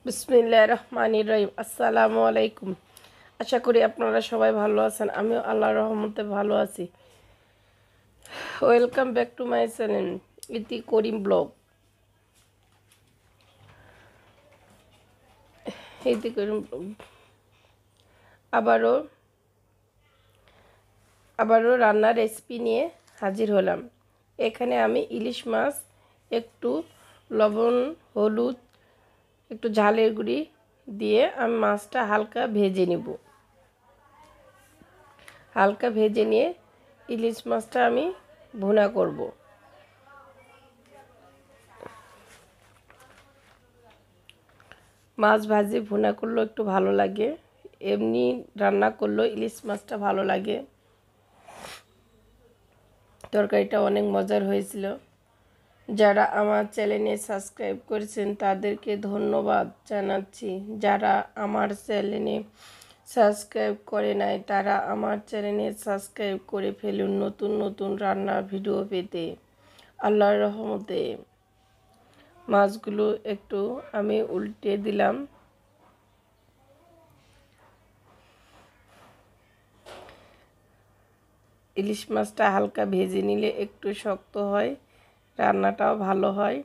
বিসমিল্লাহির রহমানির রহিম। আসসালামু আলাইকুম। আশা করি আপনারা সবাই ভালো আছেন। আমিও আল্লাহর রহমতে ভালো আছি। Welcome back to my channel Iti Karim blog. ইতি করিম ব্লগ আবারও আবারও রান্নার রেসিপি নিয়ে হাজির হলাম। এখানে আমি ইলিশ মাছ একটু লবণ, হলুদ, একটু ঝালের গুঁড়ি দিয়ে আমি মাছটা হালকা ভেজে নিব। হালকা ভেজে নিয়ে ইলিশ মাছটা আমি ভুনা করব। মাছ ভাজি ভুনা করলেও একটু ভালো লাগে, এমনি রান্না করলেও ইলিশ মাছটা ভালো লাগে। তরকারিটা অনেক মজার হয়েছিল। যারা আমার চ্যানেলে সাবস্ক্রাইব করেছেন তাদেরকে ধন্যবাদ জানাচ্ছি। যারা আমার চ্যানেলে সাবস্ক্রাইব করে নাই তারা আমার চ্যানেলে সাবস্ক্রাইব করে ফেলুন নতুন নতুন রান্নার ভিডিও পেতে। আল্লাহর রহমতে মাছগুলো একটু আমি উল্টে দিলাম। ইলিশ মাছটা হালকা ভেজে নিলে একটু শক্ত হয়, রান্নাটাও ভালো হয়।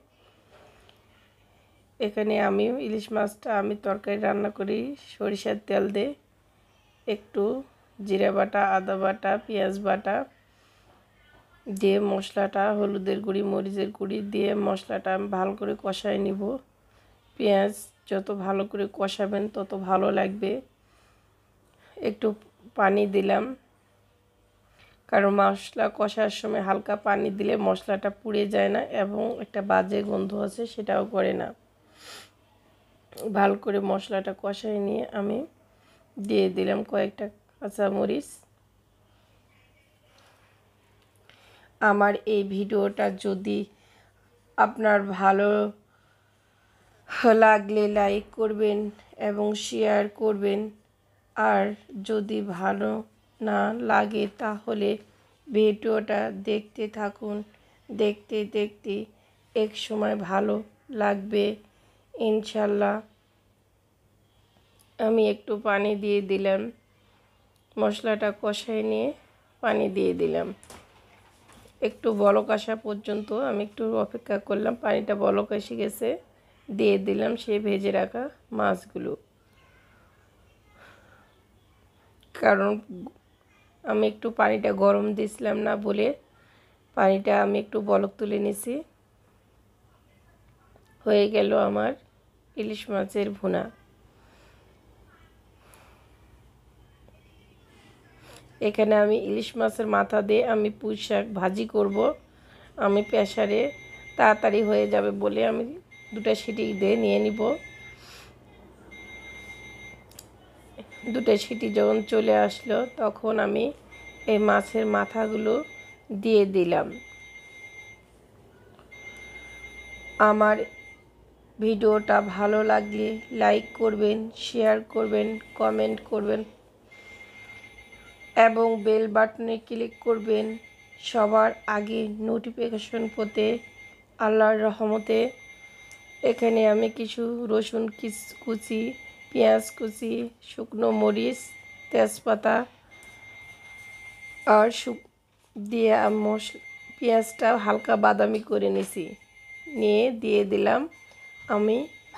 এখানে আমি ইলিশ মাছটা আমি তরকারি রান্না করি সরিষার তেল দিয়ে, একটু জিরা বাটা, আদা বাটা, পেঁয়াজ বাটা দিয়ে মশলাটা হলুদের গুঁড়ি, মরিচের গুঁড়ি দিয়ে মশলাটা আমি ভালো করে কষায় নিব। পেঁয়াজ যত ভালো করে কষাবেন তত ভালো লাগবে। একটু পানি দিলাম, কারণ মশলা কষার সময় হালকা পানি দিলে মশলাটা পুড়ে যায় না এবং একটা বাজে গন্ধ আছে, সেটাও করে না। ভালো করে মশলাটা কষায় নিয়ে আমি দিয়ে দিলাম কয়েকটা কাঁচামরিচ। আমার এই ভিডিওটা যদি আপনার ভালো লাগলে লাইক করবেন এবং শেয়ার করবেন, আর যদি ভালো না লাগে তাহলে ভিডিওটা দেখতে থাকুন। দেখতে দেখতে এক সময় ভালো লাগবে ইনশাল্লাহ। আমি একটু পানি দিয়ে দিলাম, মশলাটা কষায় নিয়ে পানি দিয়ে দিলাম। একটু বলক আসা পর্যন্ত আমি একটু অপেক্ষা করলাম। পানিটা বলক এসে গেছে, দিয়ে দিলাম সেই ভেজে রাখা মাছগুলো। কারণ আমি একটু পানিটা গরম দিছিলাম না বলে পানিটা আমি একটু বলক তুলে নিছি। হয়ে গেল আমার ইলিশ মাছের ভুনা। এখানে আমি ইলিশ মাছের মাথা দিয়ে আমি পুঁই শাক ভাজি করব। আমি প্রেসারে তাড়াতাড়ি হয়ে যাবে বলে আমি দুটো সিটি দিয়ে নিয়ে নিব। দুটো সিটি যখন চলে আসলো তখন আমি এই মাছের মাথাগুলো দিয়ে দিলাম। আমার ভিডিওটা ভালো লাগলে লাইক করবেন, শেয়ার করবেন, কমেন্ট করবেন এবং বেল বাটনে ক্লিক করবেন সবার আগে নোটিফিকেশন পেতে। আল্লাহর রহমতে এখানে আমি কিছু রসুন কুচি, পেঁয়াজ কুচি, শুকনো মরিচ, তেজপাতা আর দিয়ে পেঁয়াজটা হালকা বাদামি করে নিছি, নিয়ে দিয়ে দিলাম। আমি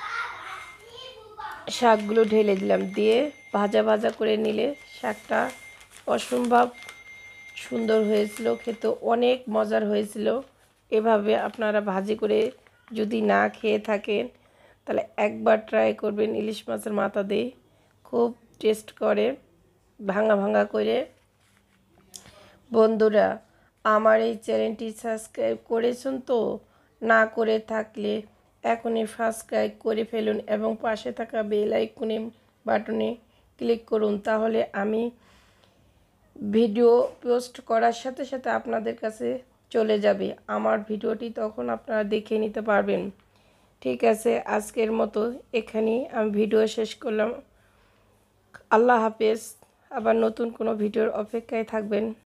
শাকগুলো ঢেলে দিলাম, দিয়ে ভাজা ভাজা করে নিলে শাকটা অসম্ভব সুন্দর হয়েছিল, খেতে অনেক মজার হয়েছিল। এভাবে আপনারা ভাজি করে যদি না খেয়ে থাকেন তাহলে একবার ট্রাই করবেন ইলিশ মাছের মাথা দিয়ে, খুব টেস্ট করে ভাঙা ভাঙা করে। বন্ধুরা, আমার এই চ্যানেলটি সাবস্ক্রাইব করেছেন তো? না করে থাকলে এখনই সাবস্ক্রাইব করে ফেলুন এবং পাশে থাকা বেল আইকনে বাটনে ক্লিক করুন, তাহলে আমি ভিডিও পোস্ট করার সাথে সাথে আপনাদের কাছে চলে যাবে আমার ভিডিওটি, তখন আপনারা দেখে নিতে পারবেন। ঠিক আছে, আজকের মতো এখানেই আমি ভিডিও শেষ করলাম। আল্লাহ হাফেজ। আবার নতুন কোনো ভিডিওর অপেক্ষায় থাকবেন।